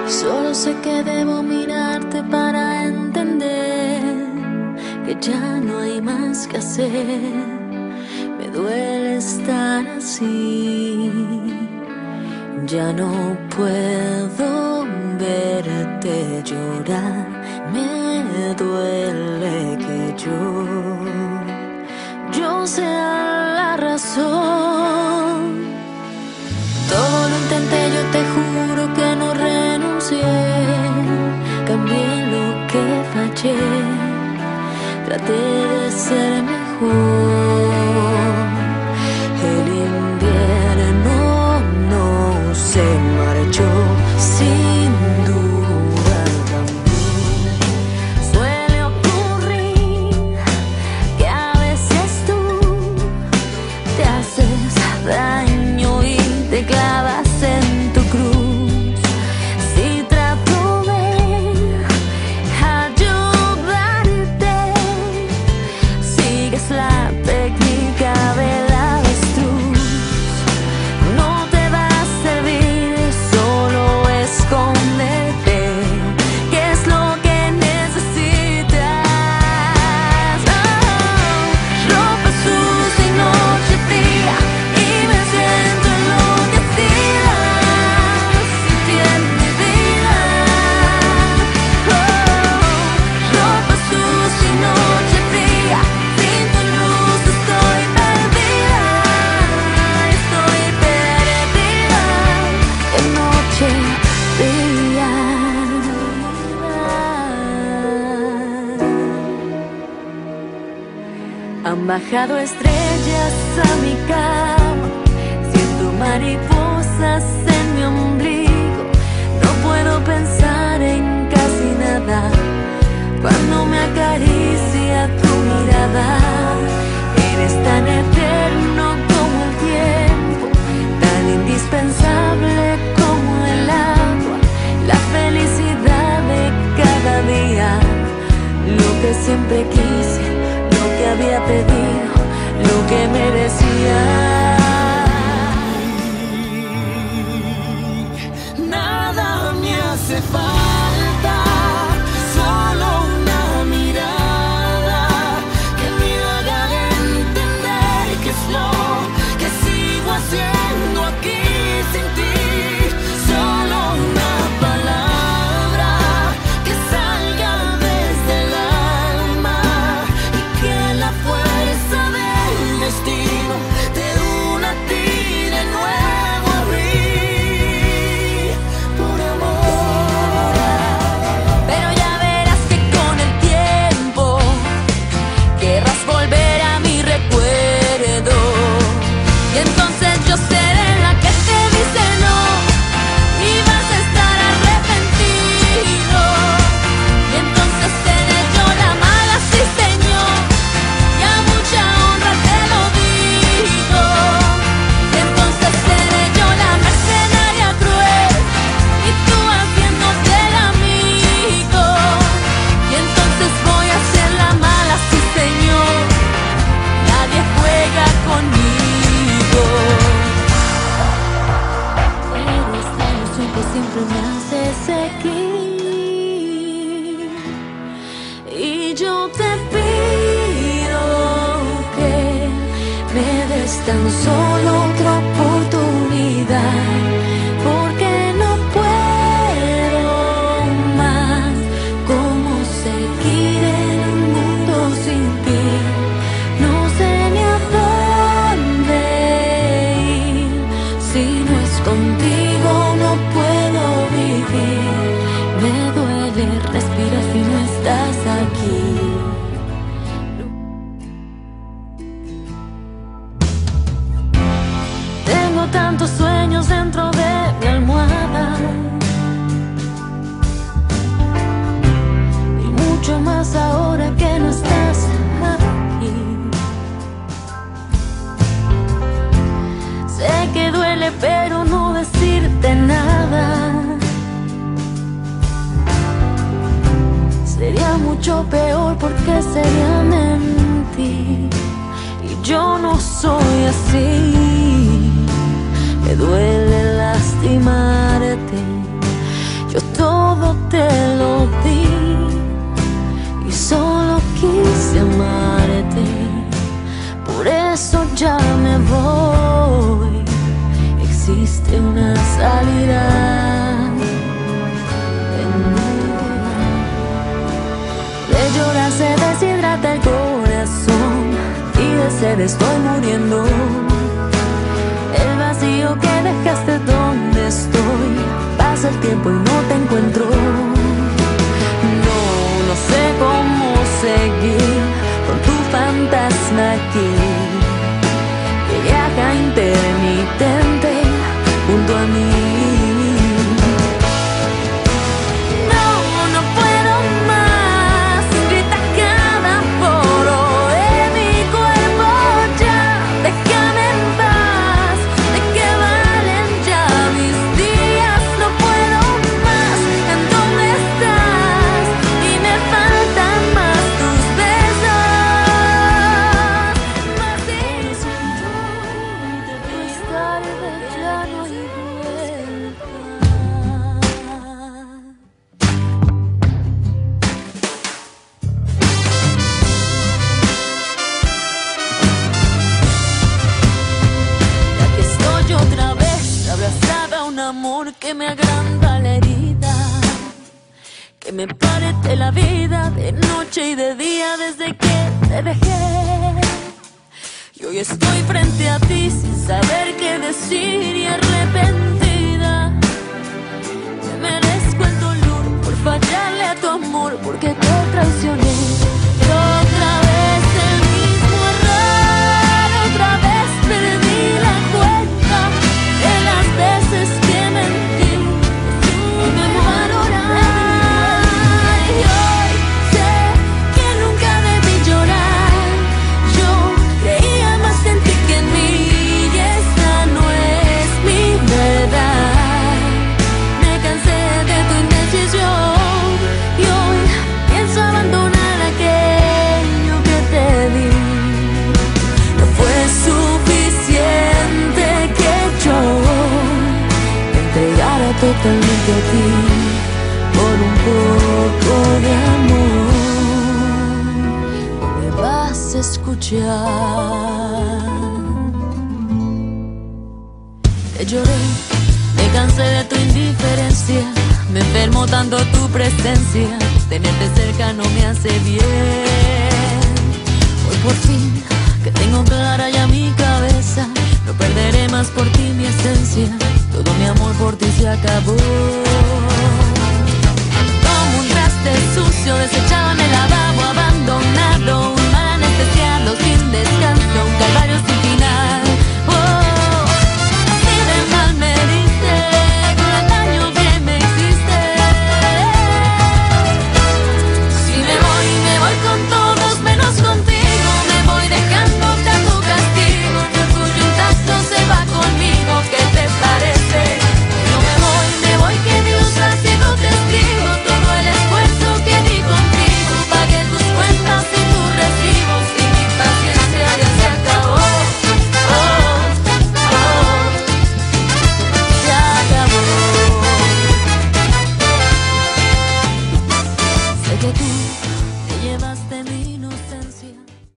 Solo sé que debo mirarte para entender que ya no hay más que hacer. Me duele estar así, ya no puedo verte llorar. Me duele que yo sea la razón. Todo lo intenté, yo te juro que no renuncié. Cambié lo que fallé, traté de ser mejor. El invierno no se marchó, sin duda también. Suele ocurrir que a veces tú te haces daño y te clavas en tu cruz. Si trato de ayudarte, sigues la técnica del avestruz. No te va a servir, solo escóndete, que es lo que necesitas. Ropa sucia y noche fría, y me siento enloquecida sin ti en mi vida. Ropa sucia y noche fría, sin tu luz estoy perdida. Estoy perdida en noche fría. Han bajado estrellas a mi cama, siento mariposas en mi ombligo. No puedo pensar en casi nada cuando me acaricia tu mirada. Eres tan eterno como el tiempo, tan indispensable como el agua, la felicidad de cada día, lo que siempre quise, lo que había pedido, lo que merecía. Nada me hace falta, solo una mirada que me haga entender qué es lo que sigo haciendo aquí sin ti. Solo una palabra que salga desde el alma y que la fuerza del destino te una a ti de nuevo a mí, por amor. Pero ya verás que con el tiempo querrás volver a mi recuerdo, y entonces yo seré la que te dice no, y vas a estar arrepentido. Y entonces seré yo la mala, sí señor, y a mucha honra te lo digo. Y entonces seré yo la mercenaria cruel, y tú haciéndote el amigo. Y entonces voy a ser la mala, sí señor, nadie juega conmigo. Eres la ilusión que siempre me hace seguir, y yo te pido que me des tan solo otra oportunidad, porque no puedo más. ¿Cómo seguir en un mundo sin ti? No sé ni a dónde ir. Si no es contigo no puedo vivir. Me duele respirar si no estás aquí. Tengo tantos sueños dentro de mi almohada, y mucho más ahora que no estás aquí. Sé que duele, pero no decirte nada sería mucho peor, porque sería mentir, y yo no soy así. Me duele lastimarte, yo me estoy muriendo. El vacío que dejaste donde estoy. Pasa el tiempo y no te encuentro. No sé cómo seguir con tu fantasma aquí, que viaja intermitente junto a mí. No puedo más, grita cada poro de mi cuerpo ya. Déjame en paz, ¿de qué valen ya mis días? No puedo más, ¿en dónde estás? Y me faltan más tus besos. Más de más tarde ya no hay vuelta. Aquí estoy otra vez, abrazada a un amor que me agranda la herida, que me parte la vida de noche y de día desde que te dejé. Y hoy estoy frente a ti sin saber qué decir y arrepentida. Me merezco el dolor por fallarle a tu amor, porque te traicioné. Y otra vez el mismo error, otra vez perdí la cuenta de las veces que mentí, que supe valorar. Y hoy sé que nunca debí llorar. Yo creía más en ti que en mí, y esa no es mi verdad. Me cansé de tu indecisión y hoy pienso abandonar aquello que te di. No fue suficiente que yo me entregara totalmente a ti por un poco de amor. No me vas a escuchar. Te lloré, me cansé de tu indiferencia, me enfermó tanto tu presencia, tenerte cerca no me hace bien. Hoy por fin que tengo clara ya mi cabeza, no perderé más por ti mi esencia, todo mi amor por ti se acabó. Como un traste sucio desechado en el lavabo, abandonado, mal anestesiado, sin descanso.